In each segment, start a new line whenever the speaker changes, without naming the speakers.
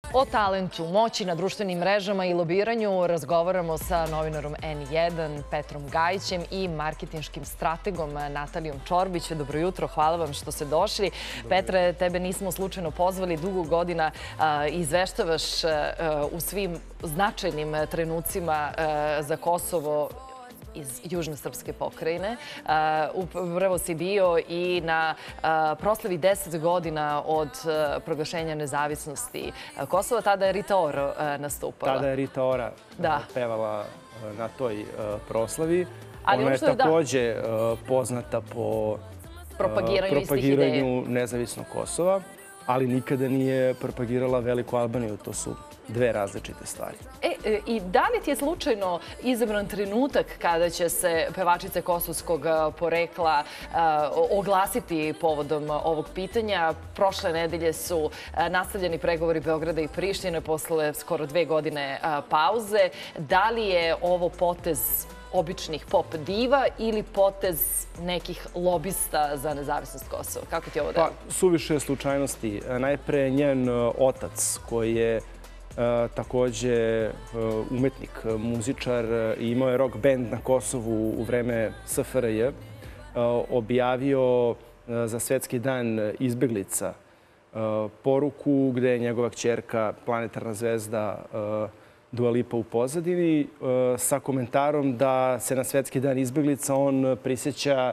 O talentu, moći na društvenim mrežama i lobiranju razgovaramo sa novinarom N1 Petrom Gajićem i marketinškim strategom Natalijom Čorbić. Dobro jutro, hvala vam što ste došli. Petre, tebe nismo slučajno pozvali, dugo godina izveštavaš u svim značajnim trenucima za Kosovo iz Južno-srpske pokrajine. Upravo si bio i na proslavi 10 godina od proglašenja nezavisnosti Kosova. Tada je Rita Ora nastupala.
Tada je Rita Ora pevala na toj proslavi. Ona je takođe poznata po propagiranju nezavisnog Kosova, ali nikada nije propagirala Veliku Albaniju. To su dve različite stvari.
I da li ti je slučajno izabran trenutak kada će se pevačice kosovskog porekla oglasiti povodom ovog pitanja? Prošle nedelje su nastavljeni pregovori Beograda i Prištine posle skoro 2 godine pauze. Da li je ovo potez običnih pop diva ili potez nekih lobista za nezavisnost Kosova? Kako ti ovo deluje?
Pa, suviše slučajnosti. Najpre njen otac, koji je takođe umetnik, muzičar i imao je rock band na Kosovu u vreme SFRJ, objavio za Svetski dan izbeglica poruku gde je njegova kćerka, planetarna zvezda Dua Lipa u pozadini, sa komentarom da se na Svetski dan izbeglica on prisjeća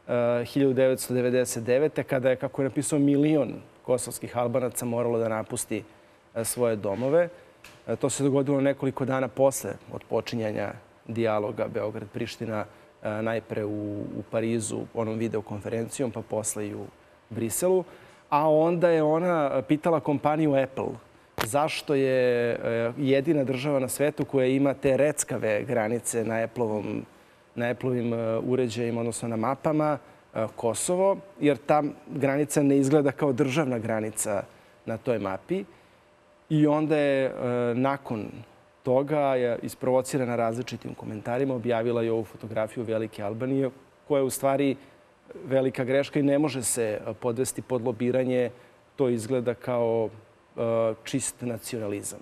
1999. kada je, kako je napisao, 1 milion kosovskih Albanaca moralo da napusti svoje domove. To se dogodilo nekoliko dana posle odpočinjanja dijaloga Beograd-Priština, najpre u Parizu onom videokonferencijom, pa posle i u Briselu. A onda je ona pitala kompaniju Apple zašto je jedina država na svetu koja ima te reckave granice na Apple-ovim uređajima, odnosno na mapama, Kosovo, jer ta granica ne izgleda kao državna granica na toj mapi. I onda je nakon toga isprovocirana različitim komentarima, objavila i ovu fotografiju Velike Albanije, koja je u stvari velika greška i ne može se podvesti pod lobiranje. To izgleda kao čist nacionalizam.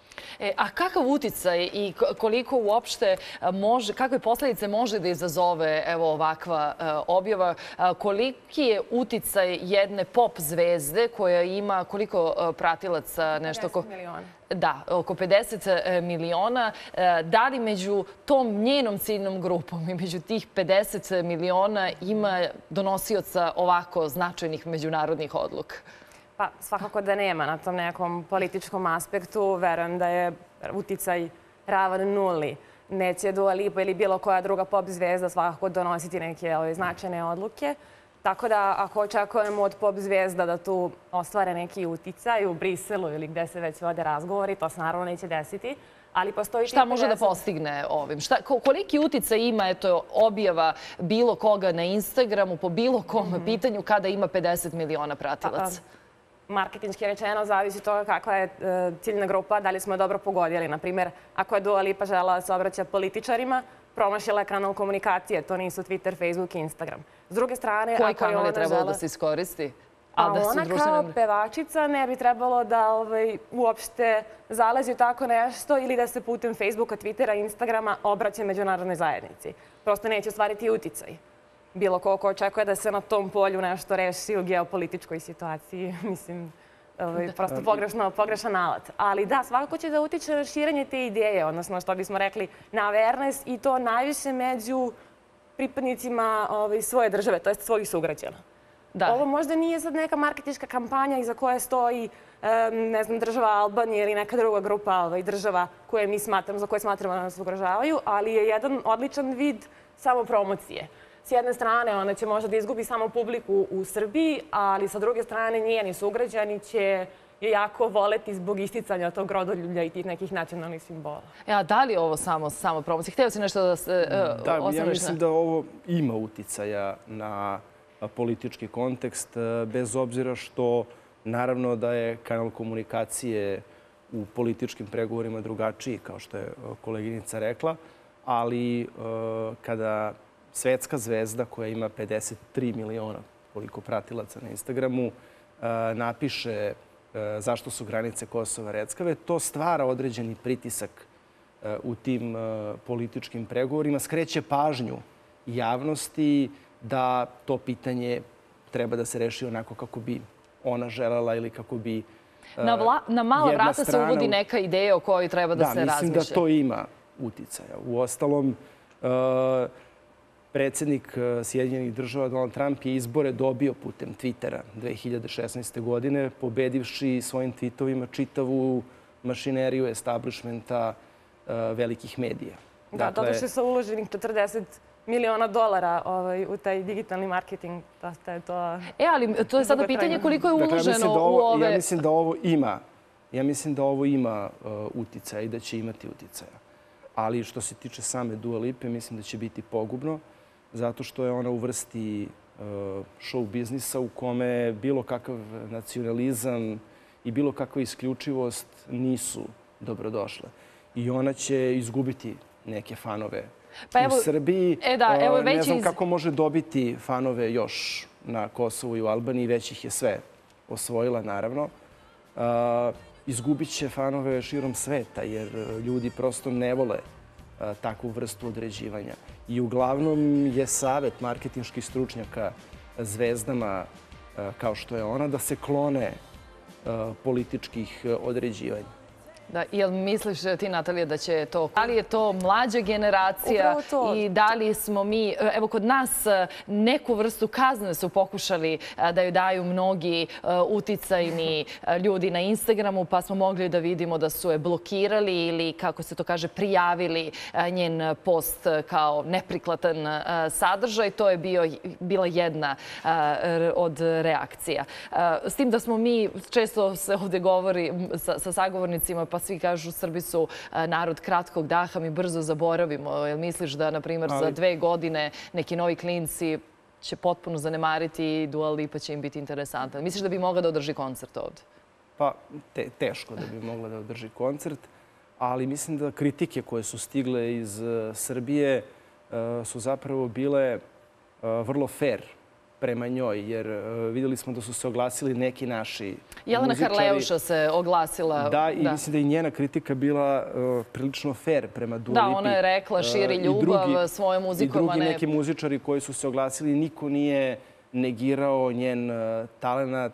A kakav uticaj i koliko uopšte može, kakve posledice može da izazove ovakva objava? Koliki je uticaj jedne pop zvezde koja ima koliko pratilaca?
50 miliona.
Da, oko 50 miliona. Da li među tom njenom ciljnom grupom i među tih 50 miliona ima donosioca ovako značajnih međunarodnih odluka?
Pa svakako da nema na tom nekom političkom aspektu. Verujem da je uticaj ravan nuli. Neće Dua Lipa ili bilo koja druga pop zvezda svakako donositi neke značajne odluke. Tako da ako očekujemo od pop zvezda da tu ostvare neki uticaj u Briselu ili gde se već vode razgovori, to se naravno neće desiti. Ali postoji
šta može da postigne ovim? Koliki uticaj ima objava bilo koga na Instagramu po bilo kom pitanju kada ima 50 miliona pratilaca?
Marketinški rečeno, zavisi od toga kakva je ciljna grupa, da li smo je dobro pogodili. Naprimjer, ako je Dua Lipa žela da se obraća političarima, promašila je kanal komunikacije. To nisu Twitter, Facebook i Instagram. S druge strane,
koji kanal je trebalo da se iskoristi?
A ona kao pevačica ne bi trebalo da uopšte zalazi u tako nešto ili da se putem Facebooka, Twittera, Instagrama obraća međunarodnoj zajednici. Prosto neće ostvariti uticaj. Bilo ko očekuje da se na tom polju nešto reši u geopolitičkoj situaciji. Mislim, prosto pogrešan alat. Ali da, svakako će da utiče na širenje te ideje, odnosno što bismo rekli na awareness i to najviše među pripadnicima svoje države, to jest svojih sugrađana. Ovo možda nije sad neka marketinška kampanja iza koje stoji, ne znam, država Albanije ili neka druga grupa država za koje smatramo da nas ugrožavaju, ali je jedan odličan vid samopromocije. S jedne strane, ona će možda da izgubi samo publiku u Srbiji, ali sa druge strane njeni sugrađani će je jako voleti zbog isticanja tog rodoljublja i tih nekih nacionalnih simbola.
A da li je ovo samo promocija? Htio si nešto da se osnovniš?
Da, ja mislim da ovo ima uticaja na politički kontekst, bez obzira što naravno da je kanal komunikacije u političkim pregovorima drugačiji, kao što je koleginica rekla, ali kada svetska zvezda koja ima 53 miliona koliko pratilaca na Instagramu napiše zašto su granice Kosova reckave. To stvara određeni pritisak u tim političkim pregovorima, skreće pažnju javnosti da to pitanje treba da se reši onako kako bi ona želela ili kako bi
na mala vrata se uvodi neka ideja o kojoj treba da se razmišlja.
Da, mislim da to ima uticaja. Uostalom, predsjednik Sjedinjenih država Donald Trump je izbore dobio putem Twittera 2016. godine, pobedivši svojim tweetovima čitavu mašineriju establishmenta velikih medija.
Da, zato što sa uloženih 40 miliona dolara u taj digitalni marketing.
Ali to je sada pitanje koliko je uloženo u ove...
Ja mislim da ovo ima uticaja i da će imati uticaja. Ali što se tiče same Dua Lipe, mislim da će biti pogubno, zato što je ona u vrsti show biznisa u kome bilo kakav nacionalizam i bilo kakva isključivost nisu dobrodošle. I ona će izgubiti neke fanove u Srbiji. Ne znam kako može dobiti fanove još na Kosovu i u Albaniji, već ih je sve osvojila, naravno. Izgubit će fanove širom sveta, jer ljudi prosto ne vole takvu vrstu određivanja. I uglavnom je savjet marketinških stručnjaka zvezdama kao što je ona da se klone političkih određivanja.
Da, jel misliš ti, Natalija, da će to... Da li je to mlađa generacija i da li smo mi... Evo, kod nas neku vrstu kazne su pokušali da joj daju mnogi uticajni ljudi na Instagramu, pa smo mogli da vidimo da su je blokirali ili, kako se to kaže, prijavili njen post kao nepriklatan sadržaj. To je bila jedna od reakcija. S tim da smo mi, često se ovde govori sa sagovornicima, pa svi kažu Srbi su narod kratkog daha, mi brzo zaboravimo. Jel misliš da, na primjer, za 2 godine neki novi klinci će potpuno zanemariti i Dua Lipa će im biti interesantan? Misliš da bi mogla da održi koncert ovde?
Pa, teško da bi mogla da održi koncert, ali mislim da kritike koje su stigle iz Srbije su zapravo bile vrlo fair prema njoj, jer vidjeli smo da su se oglasili neki naši muzičari.
Jelena Karleuša se oglasila.
Da, i mislim da je njena kritika bila prilično fair prema Dua Lipi.
Da, ona je rekla širi ljubav svojom muzikom.
I drugi neki muzičari koji su se oglasili, niko nije negirao njen talenat,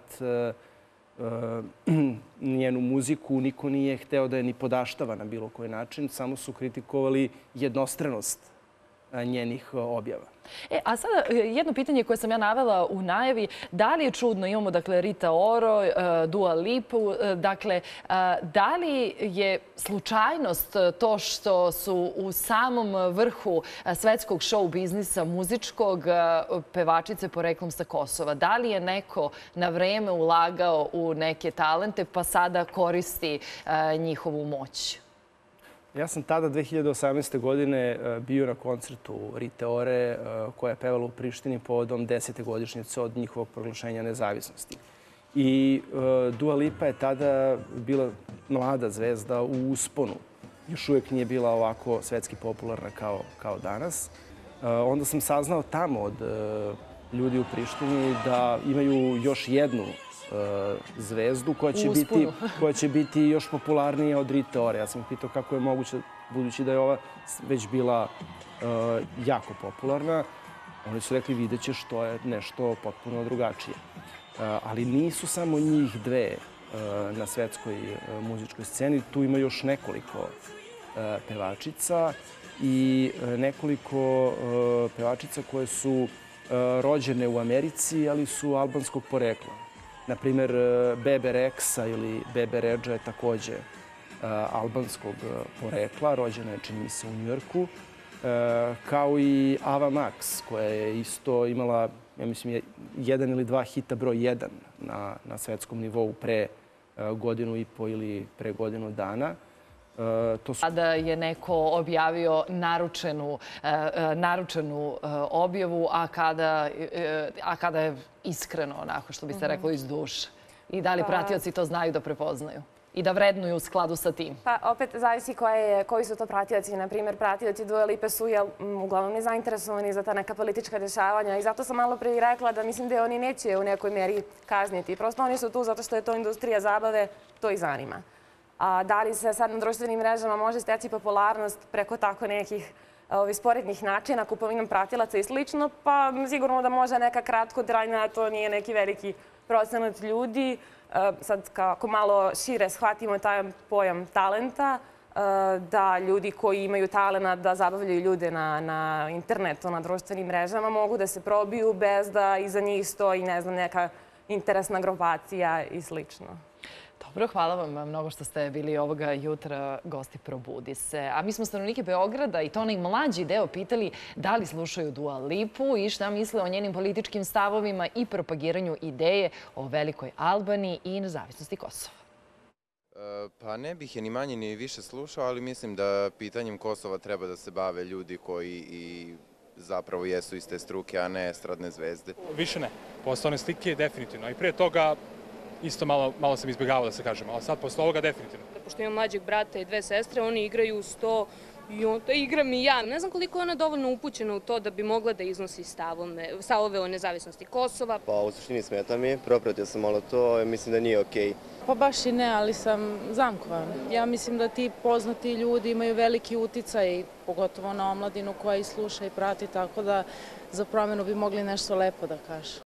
njenu muziku, niko nije hteo da je ni podaštava na bilo koji način, samo su kritikovali jednostranost njenih objava.
A sada jedno pitanje koje sam ja navela u najavi. Da li je čudno, imamo dakle Rita Oro, Dua Lipu, dakle da li je slučajnost to što su u samom vrhu svetskog show biznisa muzičkog pevačice poreklom sa Kosova? Da li je neko na vreme ulagao u neke talente pa sada koristi njihovu moć?
Ja sam tada, 2018. godine, bio na koncertu Rite Ore koja je pevala u Prištini povodom 10. godišnjice od njihovog proglašenja nezavisnosti. I Dua Lipa je tada bila mlada zvezda u usponu. Još uvijek nije bila ovako svetski popularna kao danas. Onda sam saznao tamo od ljudi u Prištini da imaju još jednu zvezdu koja će biti još popularnija od Rite Ore. Ja sam ih pitao kako je moguće, budući da je ova već bila jako popularna. Oni su rekli vidjet ćeš, to je nešto potpuno drugačije. Ali nisu samo njih dve na svetskoj muzičkoj sceni. Tu ima još nekoliko pevačica i nekoliko pevačica koje su rođene u Americi, ali su albanskog porekla. Naprimjer, Bebe Rexha ili Bebe Rexha je također albanskog porekla, rođena je, čini mi se, u Njujorku, kao i Ava Max, koja je isto imala, ja mislim, 1 ili 2 hita broj 1 na svetskom nivou pre 1,5 godinu ili pre 1 godinu dana.
Kada je neko objavio naručenu objavu, a kada je iskreno, onako što bi se reklo, iz duše. I da li pratioci to znaju da prepoznaju? i da vrednuju u skladu sa tim?
Pa opet zavisi koji su to pratioci. Na primjer, pratioci Dua Lipe su uglavnom nezainteresovani za ta neka politička dešavanja i zato sam malo prije rekla da mislim da oni neće u nekoj meri kazniti. Prosto oni su tu zato što je to industrija zabave, to ih zanima. A da li se sad na društvenim mrežama može steći popularnost preko tako nekih sporednih načina, kupovinom pratilaca i slično, pa sigurno da može neka kratkotrajna, to nije neki veliki procenat ljudi. Sad, kako malo šire shvatimo taj pojam talenta, da ljudi koji imaju talent da zabavljaju ljude na internetu, na društvenim mrežama, mogu da se probiju bez da iza njih stoji, ne znam, neka interesna grupacija i slično.
Dobro, hvala vam mnogo što ste bili ovoga jutra gosti Probudi se. A mi smo stanovnike Beograda i to onaj mlađi deo pitali da li slušaju Dua Lipu i šta misle o njenim političkim stavovima i propagiranju ideje o velikoj Albaniji i nezavisnosti Kosova.
Pa ne bih je ni manje ni više slušao, ali mislim da pitanjem Kosova treba da se bave ljudi koji i zapravo jesu iz te struke, a ne estradne zvezde.
Više ne. Posle one slike definitivno. I prije toga isto malo sam izbjegavao da se kažem, ali sad posle ovoga definitivno.
Pošto imam mlađeg brata i 2 sestre, oni igraju 100 i onda igram i ja. Ne znam koliko je ona dovoljno upućena u to da bi mogla da iznosi stavove o nezavisnosti Kosova.
Pa u suštini smeta mi, propratio sam malo to i mislim da nije okej.
Pa baš i ne, ali sam zamkovana. Ja mislim da ti poznati ljudi imaju veliki uticaj, pogotovo na omladinu koja ih sluša i prati, tako da za promenu bi mogli nešto lepo da kažu.